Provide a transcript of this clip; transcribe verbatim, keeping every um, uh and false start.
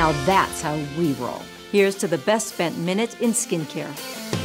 Now that's how we roll. Here's to the best spent minute in skincare.